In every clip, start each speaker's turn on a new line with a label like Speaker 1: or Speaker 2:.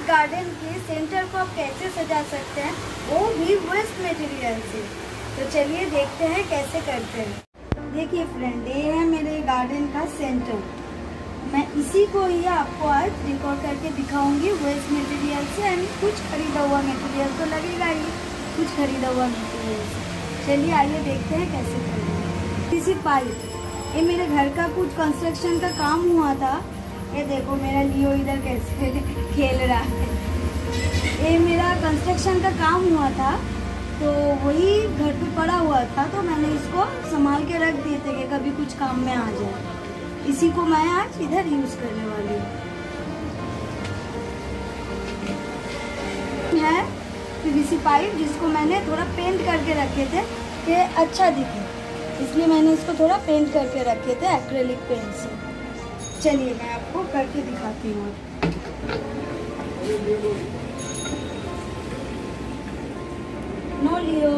Speaker 1: Garden के centre को आप कैसे सजा सकते हैं, वो भी वेस्ट मटेरियल से। तो चलिए देखते हैं कैसे करते हैं। देखिए फ्रेंड, ये है मेरे गार्डन का सेंटर। मैं इसी को ही आपको आज रिकॉर्ड करके दिखाऊंगी वेस्ट मटेरियल से। एंड कुछ खरीदा हुआ मटेरियल तो लगेगा ही, कुछ खरीदा हुआ मटेरियल से। चलिए आइए देखते हैं कैसे करेंगे। किसी पाइप, ये मेरे घर का कुछ कंस्ट्रक्शन का काम हुआ था। ये देखो मेरा लियो इधर कैसे खेल रहा है। ये मेरा कंस्ट्रक्शन का काम हुआ था, तो वही घर पे पड़ा हुआ था, तो मैंने इसको संभाल के रख दिए थे कि कभी कुछ काम में आ जाए। इसी को मैं आज इधर यूज करने वाली हूँ। है पीवीसी पाइप, जिसको मैंने थोड़ा पेंट करके रखे थे कि अच्छा दिखे, इसलिए मैंने इसको थोड़ा पेंट करके रखे थे एक्रेलिक पेंट से। चलिए मैं आपको करके दिखाती हूँ। नो लियो,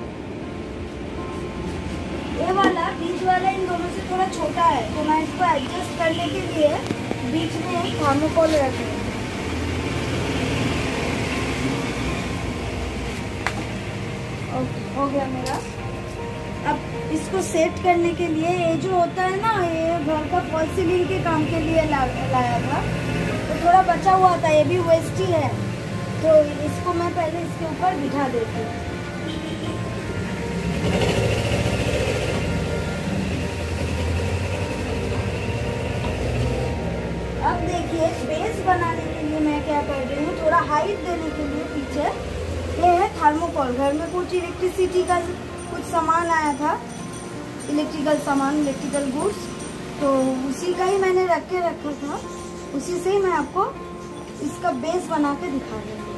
Speaker 1: ये वाला बीच वाला इन दोनों से थोड़ा छोटा है, तो मैं इसको एडजस्ट करने के लिए बीच में एक थर्मोकोल रख रही हूँ। ओके, हो गया मेरा। अब इसको सेट करने के लिए ये जो होता है ना, ये घर का फॉल सीलिंग के काम के लिए लाया था, तो थोड़ा बचा हुआ था, ये भी वेस्ट ही है, तो इसको मैं पहले इसके ऊपर बिठा देती हूँ। अब देखिए बेस बनाने के लिए मैं क्या कर रही हूँ, थोड़ा हाइट देने के लिए पीछे ये है थर्मोकोल। घर में कुछ इलेक्ट्रिसिटी का कुछ सामान आया था, इलेक्ट्रिकल सामान, इलेक्ट्रिकल गुड्स, तो उसी का ही मैंने रख के रखा था। उसी से ही मैं आपको इसका बेस बना के दिखा रही हूँ।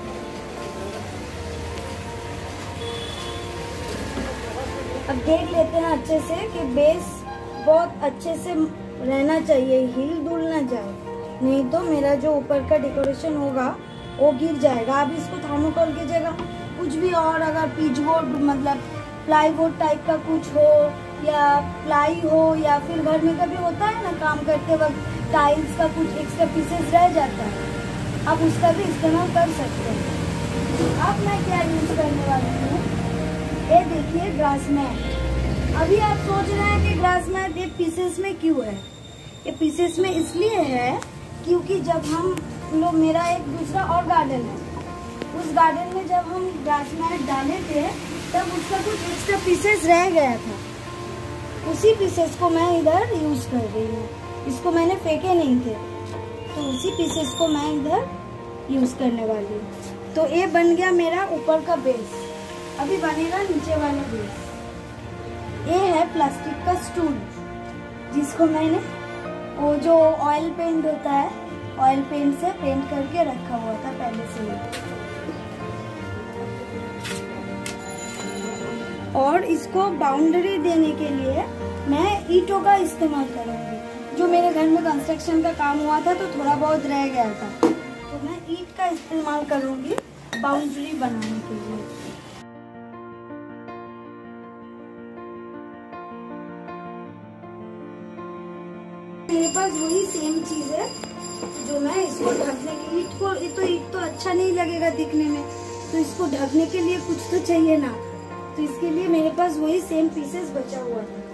Speaker 1: अब देख लेते हैं अच्छे से कि बेस बहुत अच्छे से रहना चाहिए, हिल डुल ना जाए, नहीं तो मेरा जो ऊपर का डेकोरेशन होगा वो गिर जाएगा। अब इसको थर्मोकोल की जगह कुछ भी और, अगर पिचबोर्ड मतलब प्लाईवुड टाइप का कुछ हो, या प्लाई हो, या फिर घर में कभी होता है ना काम करते वक्त टाइल्स का कुछ एक्स्ट्रा पीसेस रह जाता है, आप उसका भी इस्तेमाल कर सकते हैं। अब मैं क्या यूज करने वाली हूँ, ये देखिए ग्रास मैट। अभी आप सोच रहे हैं कि ग्रास मैट ये पीसेस में क्यों है। ये पीसेस में इसलिए है क्योंकि जब हम लोग, मेरा एक दूसरा और गार्डन है, उस गार्डन में जब हम ग्रास मैट डाले थे तब उसका कुछ एक्स्ट्रा पीसेस रह गया था। उसी पीसेस को मैं इधर यूज कर रही हूँ। इसको मैंने फेंके नहीं थे, तो उसी पीसेस को मैं इधर यूज करने वाली हूँ। तो ये बन गया मेरा ऊपर का बेस। अभी बनेगा नीचे वाला बेस। ये है प्लास्टिक का स्टूल, जिसको मैंने वो जो ऑयल पेंट होता है, ऑयल पेंट से पेंट करके रखा हुआ था पहले से ही। और इसको बाउंड्री देने के लिए मैं ईंटों का इस्तेमाल करूंगी। जो मेरे घर में कंस्ट्रक्शन का काम हुआ था तो थोड़ा बहुत रह गया था, तो मैं ईंट का इस्तेमाल करूंगी बाउंड्री बनाने के लिए। मेरे पास वही सेम चीज है जो मैं इसको ढकने के लिए, ईंट तो अच्छा नहीं लगेगा दिखने में, तो इसको ढकने के लिए कुछ तो चाहिए ना, तो इसके लिए मेरे पास वही सेम पीसेस बचा हुआ था।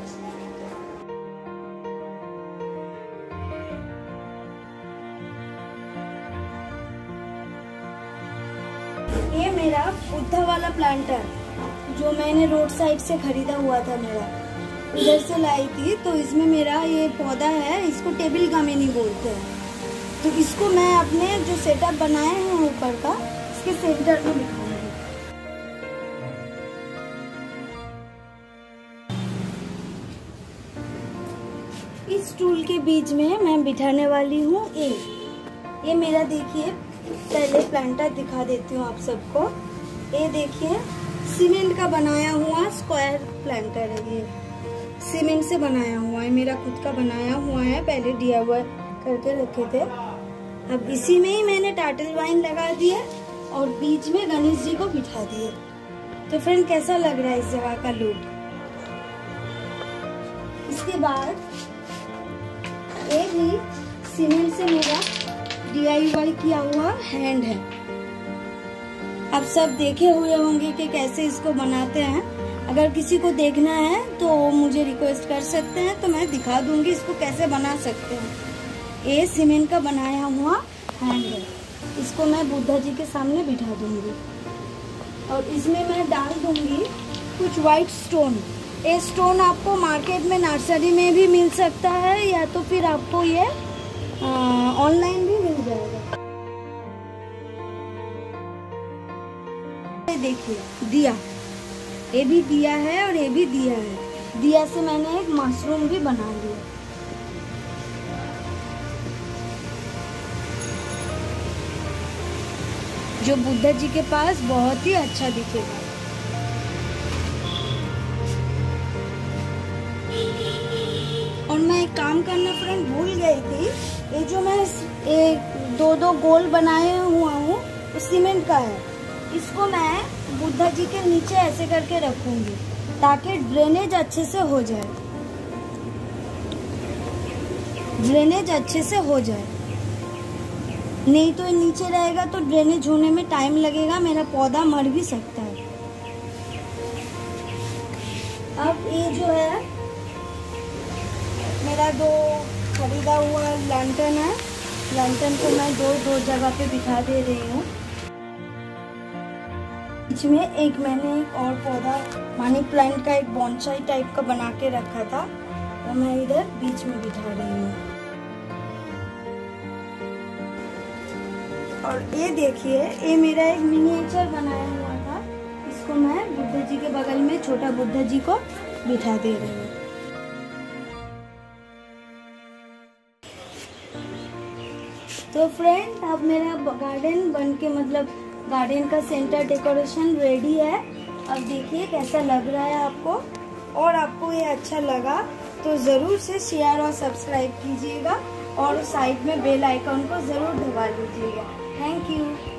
Speaker 1: ये मेरा बुद्धा वाला प्लांटर जो मैंने रोड साइड से खरीदा हुआ था, मेरा उधर से लाई थी, तो इसमें मेरा ये पौधा है, इसको टेबल गामेनी बोलते हैं। तो इसको मैं अपने जो सेटअप बनाए हैं ऊपर का, इसके सेंटर में दिखाऊंगी। इस टूल के बीच में मैं बिठाने वाली हूँ ये मेरा, देखिए पहले प्लांटर दिखा देती हूँ आप सबको। ये देखिए सीमेंट का बनाया हुआ स्क्वायर प्लांटर है, ये सीमेंट से बनाया हुआ है, मेरा खुद का बनाया हुआ है, पहले DIY करके रखे थे। अब इसी में ही मैंने टार्टल वाइन लगा दिया और बीच में गणेश जी को बिठा दिए। तो फ्रेंड कैसा लग रहा है इस जगह का लुक। इसके बाद ये भी सीमेंट से मेरा DIY किया हुआ हैंड है। आप सब देखे हुए होंगे कि कैसे इसको बनाते हैं। अगर किसी को देखना है तो मुझे रिक्वेस्ट कर सकते हैं, तो मैं दिखा दूंगी इसको कैसे बना सकते हैं। ये सीमेंट का बनाया हुआ हैंड है। इसको मैं बुद्धा जी के सामने बिठा दूंगी और इसमें मैं डाल दूंगी कुछ वाइट स्टोन। ये स्टोन आपको मार्केट में नर्सरी में भी मिल सकता है या तो फिर आपको ये ऑनलाइन भी मिल जाएगा। देखिए दिया, ये भी दिया है और ये भी दिया है। दिया से मैंने एक मशरूम भी बना लिया। जो बुद्धा जी के पास बहुत ही अच्छा दिखेगा। और मैं एक काम करना फ्रेंड भूल गई थी। ये जो मैं दो गोल बनाए हुआ हूँ सीमेंट का है, इसको मैं बुद्धा जी के नीचे ऐसे करके रखूंगी ताकि ड्रेनेज अच्छे से हो जाए। ड्रेनेज अच्छे से हो जाए, नहीं तो ये नीचे रहेगा तो ड्रेनेज होने में टाइम लगेगा, मेरा पौधा मर भी सकता है। अब ये जो है मेरा दो खरीदा हुआ लैंटर्न है। लैंटर्न को मैं दो जगह पे बिठा दे रही हूँ। बीच में एक मैंने एक और पौधा मनी प्लांट का एक बॉन्साई टाइप का बना के रखा था, वो मैं इधर बीच में बिठा रही हूँ। और ये देखिए, ये मेरा एक मिनिएचर बनाया हुआ था, इसको मैं बुद्धा जी के बगल में छोटा बुद्धा जी को बिठा दे रही हूँ। तो फ्रेंड अब मेरा गार्डन बन के मतलब गार्डन का सेंटर डेकोरेशन रेडी है। अब देखिए कैसा लग रहा है आपको, और आपको ये अच्छा लगा तो ज़रूर से शेयर और सब्सक्राइब कीजिएगा और साइड में बेल आइकन को ज़रूर दबा लीजिएगा। Thank you.